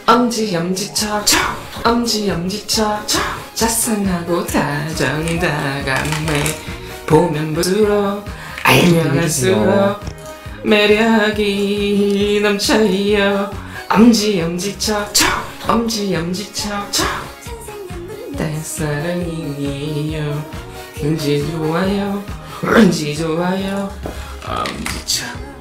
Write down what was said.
엄지척 엄지척 자상하고 다정다감해 보면 볼수록 알면 알수록 매력이 넘쳐요. 엄지척 엄지척 내 사랑이에요. 왠지 좋아요 엄지척